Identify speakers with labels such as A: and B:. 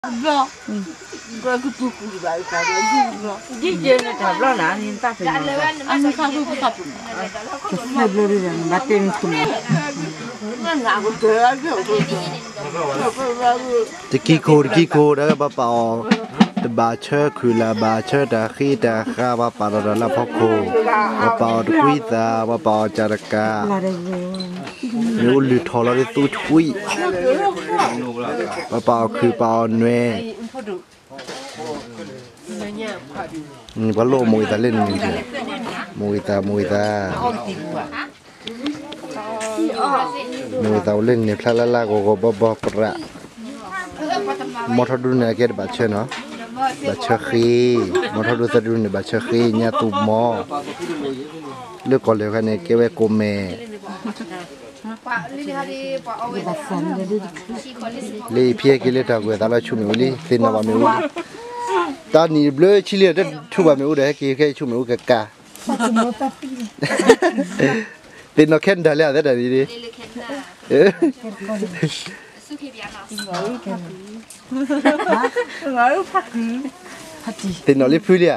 A: No, que tu cuida y cada uno. Dice tabla na ni ta pe. An ka bu ka pu. Ne blori ya na ten tu. Na na go te a yo.
B: ตะกี้โคแล้วก็เป่าตะบาเชอร์คือลาบาเชอร์ตะขี้ตะข้าว่าเป่าเราละพ่อโคว่าเป่าตะกุยตาว่าเป่าจารกานิ้วหรือทอเราได้ตู้ชุยว่าเป่าคือเป่าเนยนี่ว่าโลมวยตาเล่นนี่เถอะมวยตามวยตาเล่นเนี่ยพลาลาโกโกบอบประมอทดูเนี่ยเกิดบาดเจ็บเนาะบาดเจ็บขี้มอทดูจะดูเนี่ยบาดเจ็บขี้เนี่ยตุ่มมอเลือกก่อนเลยค่ะเนี่ยเก็บไว้โกเมเลยเพียกิเลตากูตาละชุ่มอยู่เลยสินบะมิวตอนนี้เบลชิเลียได้ชุ่มบะมิวได้กี่แค่ชุ่มมิวกะกะเป็นนกแค่นได้แล้วได้ดีดีเป็นนอลิพูเลีย